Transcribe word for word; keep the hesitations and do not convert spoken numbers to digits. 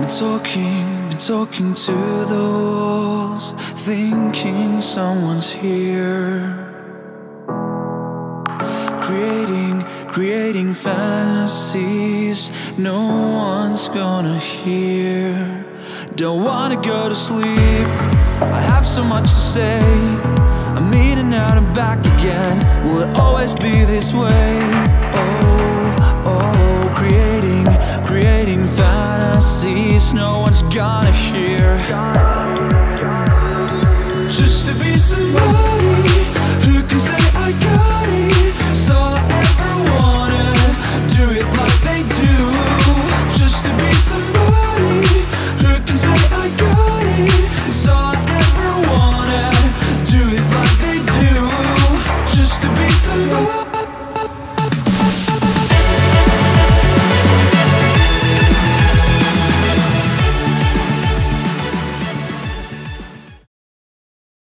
Been talking, been talking to the walls, thinking someone's here. Creating, creating fantasies no one's gonna hear. Don't wanna go to sleep, I have so much to say. I'm in and out and back again, will it always be this way? Oh, oh, creating, creating fantasies no one's gonna hear. Just to be somebody